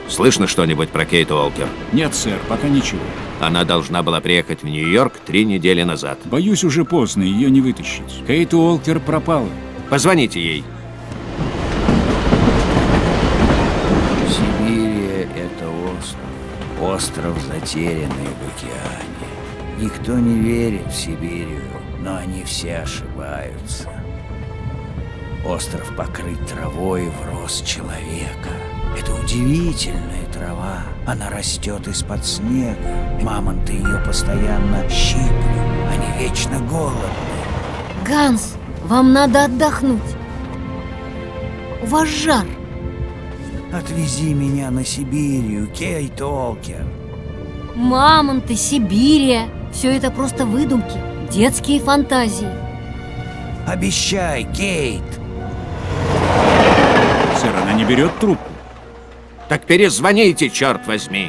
Слышно что-нибудь про Кейт Уолкер? Нет, сэр, пока ничего. Она должна была приехать в Нью-Йорк 3 недели назад. Боюсь, уже поздно, ее не вытащить. Кейт Уолкер пропала. Позвоните ей. Сибирия — это остров. Остров, затерянный в океане. Никто не верит в Сибирию, но они все ошибаются. Остров покрыт травой в рост человека. Это удивительная трава. Она растет из-под снега. Мамонты ее постоянно щиплют. Они вечно голодны. Ганс, вам надо отдохнуть. У вас жар. Отвези меня на Сибирию, Кейт Уолкер. Мамонты, Сибирия. Все это просто выдумки, детские фантазии. Обещай, Кейт. Сэр, она не берет трубку. Так перезвоните, черт возьми.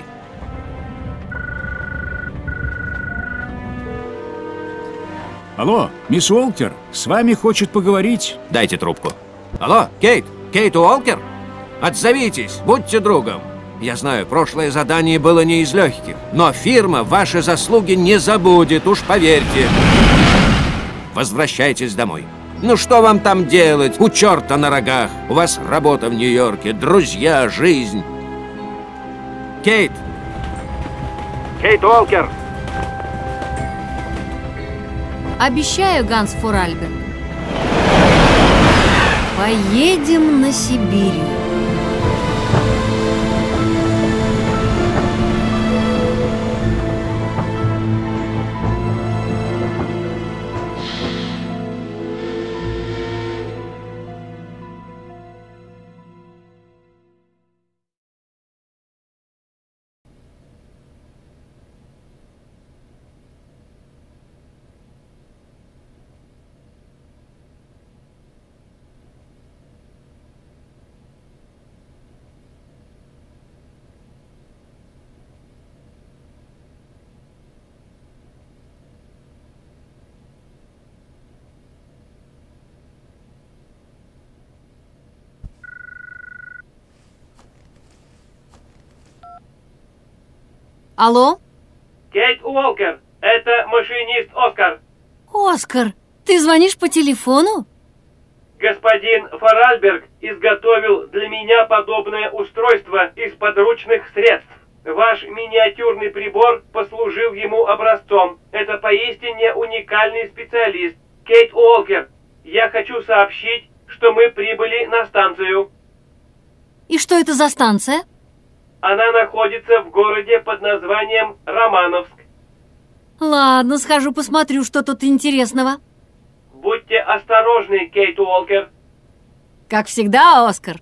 Алло, мисс Уолкер, с вами хочет поговорить. Дайте трубку. Алло, Кейт? Кейт Уолкер? Отзовитесь, будьте другом. Я знаю, прошлое задание было не из легких, но фирма ваши заслуги не забудет, уж поверьте. Возвращайтесь домой. Ну что вам там делать, у черта на рогах? У вас работа в Нью-Йорке, друзья, жизнь. Кейт! Кейт Уолкер! Обещаю, Ганс Форальберг. Поедем на Сибирь. Алло? Кейт Уолкер, это машинист Оскар. Оскар, ты звонишь по телефону? Господин Форальберг изготовил для меня подобное устройство из подручных средств. Ваш миниатюрный прибор послужил ему образцом. Это поистине уникальный специалист. Кейт Уолкер, я хочу сообщить, что мы прибыли на станцию. И что это за станция? Она находится в городе под названием Романовск. Ладно, схожу посмотрю, что тут интересного. Будьте осторожны, Кейт Уолкер. Как всегда, Оскар.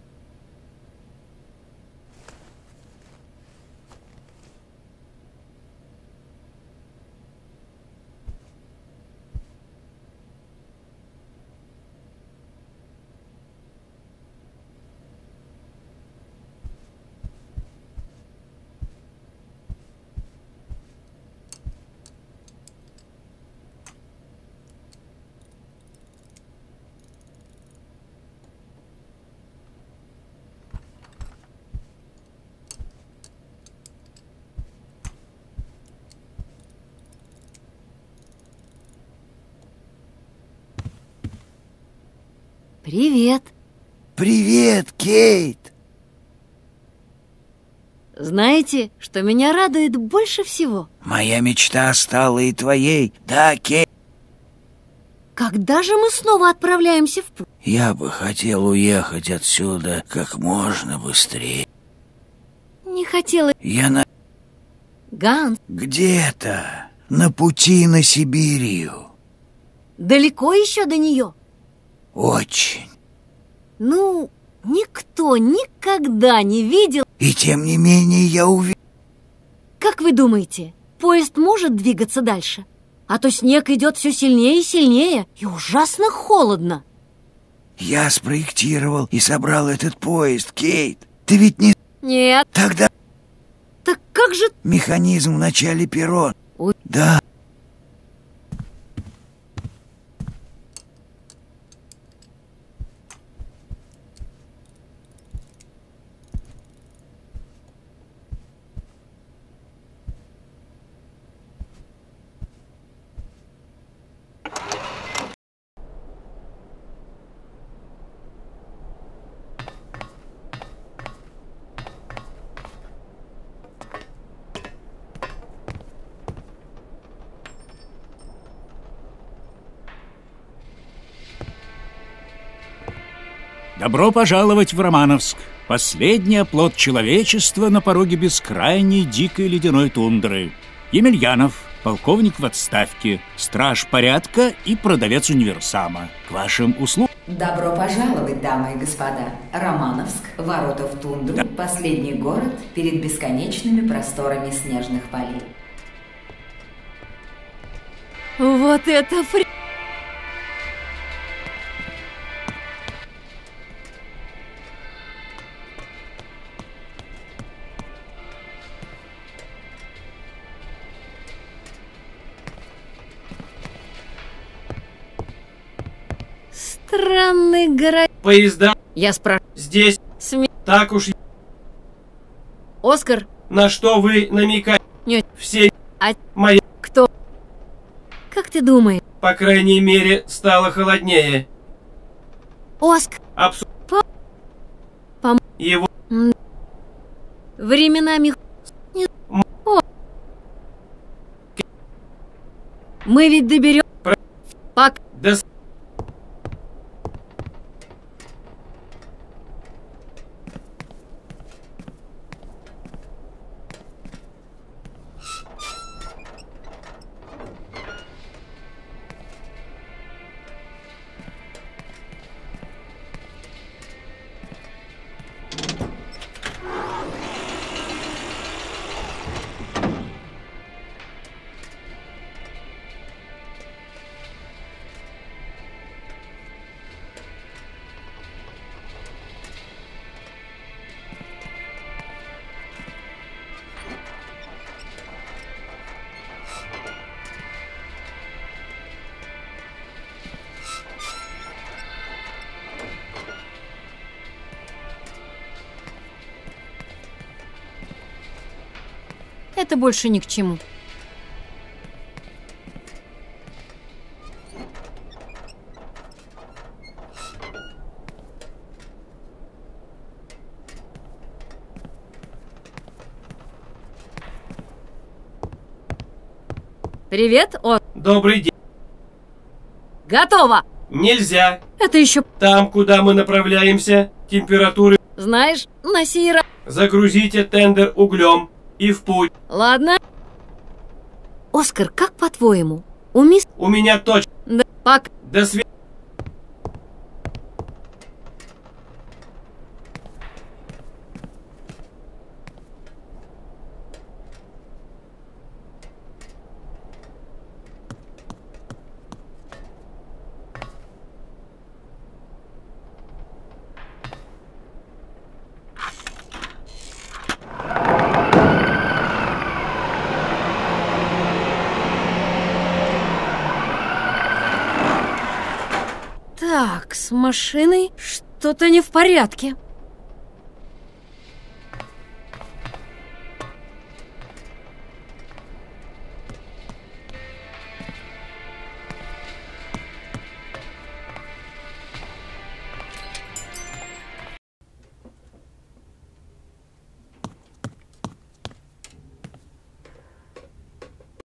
Привет. Привет, Кейт. Знаете, что меня радует больше всего? Моя мечта стала и твоей. Да, Кейт. Когда же мы снова отправляемся в путь? Я бы хотел уехать отсюда как можно быстрее. Не хотела... Ганс, Где-то на пути на Сибирию. далеко еще до нее? Очень. Ну, никто никогда не видел... И тем не менее я уверен. Как вы думаете, поезд может двигаться дальше? А то снег идет все сильнее и сильнее, и ужасно холодно. Я спроектировал и собрал этот поезд, Кейт. Ты ведь не... Нет. Тогда Так как же... механизм в начале перрон. Ой. Да. Добро пожаловать в Романовск. Последний оплот человечества на пороге бескрайней дикой ледяной тундры. Емельянов, полковник в отставке, страж порядка и продавец универсама. К вашим услугам. Добро пожаловать, дамы и господа. Романовск, ворота в тундру, Да. Последний город перед бесконечными просторами снежных полей. Вот это странный город. Поезда Я спрашиваю. здесь так уж... Оскар, На что вы намекаете? Нет. Все А мои, кто? Как ты думаешь? по крайней мере, стало холоднее. Оскар, Его временами... О. Мы ведь доберем... Пак... до... Это больше ни к чему. Привет, О. Добрый день. Готово. Нельзя. Это еще, Там, куда мы направляемся, температуры... знаешь, на сей раз. Загрузите тендер углем и в путь. Ладно. Оскар, как по-твоему? У мисс... У меня точно. Да, пак... До свидания. Так, с машиной что-то не в порядке.